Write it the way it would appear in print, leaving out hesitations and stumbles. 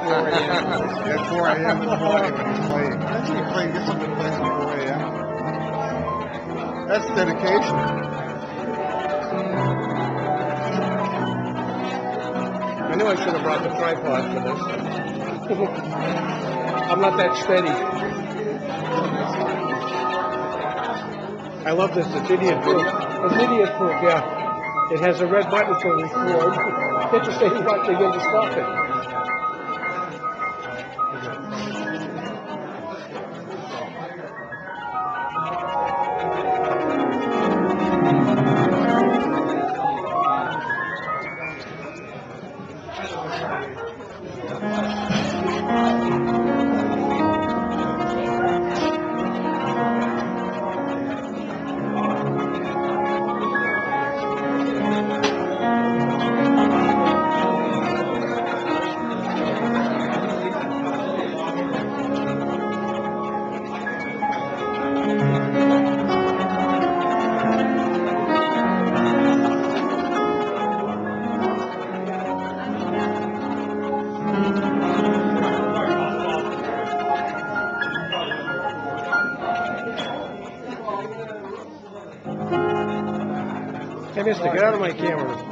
At 4 a.m. in the morning when he's playing. That's he playing, gets him to play at 4 a.m. That's dedication. I knew I should have brought the tripod for this. I'm not that steady. I love this. It's idiot proof. It's idiot proof, yeah. It has a red button for record. Hit the same button again to stop it. Hey, mister, get out of my camera.